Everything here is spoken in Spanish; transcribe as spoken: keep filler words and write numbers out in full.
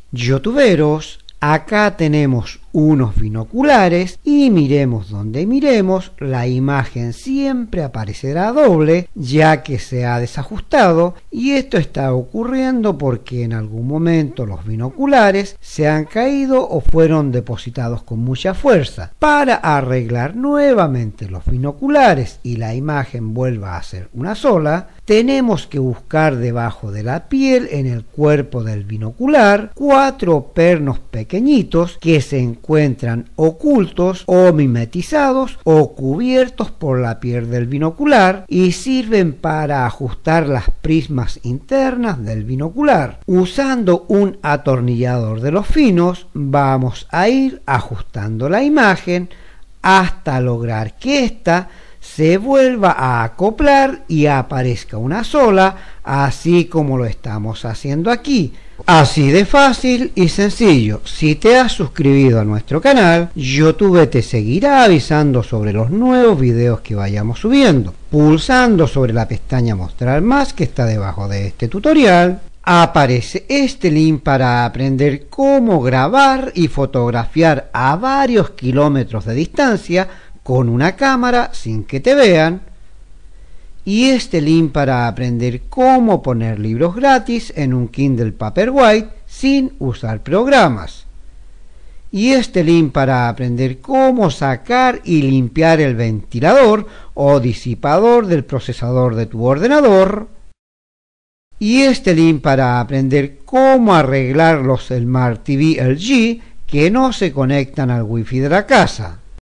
youtuberos, acá tenemos unos binoculares y miremos donde miremos, la imagen siempre aparecerá doble ya que se ha desajustado, y esto está ocurriendo porque en algún momento los binoculares se han caído o fueron depositados con mucha fuerza. Para arreglar nuevamente los binoculares y la imagen vuelva a ser una sola, tenemos que buscar debajo de la piel, en el cuerpo del binocular, cuatro pernos pequeñitos que se encuentran ocultos o mimetizados o cubiertos por la piel del binocular y sirven para ajustar las prismas internas del binocular. Usando un atornillador de los finos vamos a ir ajustando la imagen hasta lograr que ésta se vuelva a acoplar y aparezca una sola, así como lo estamos haciendo aquí. Así de fácil y sencillo. Si te has suscrito a nuestro canal, YouTube te seguirá avisando sobre los nuevos videos que vayamos subiendo. Pulsando sobre la pestaña Mostrar más que está debajo de este tutorial, aparece este link para aprender cómo grabar y fotografiar a varios kilómetros de distancia con una cámara sin que te vean, y este link para aprender cómo poner libros gratis en un Kindle Paperwhite sin usar programas, y este link para aprender cómo sacar y limpiar el ventilador o disipador del procesador de tu ordenador, y este link para aprender cómo arreglar los Smart T V L G que no se conectan al wifi de la casa.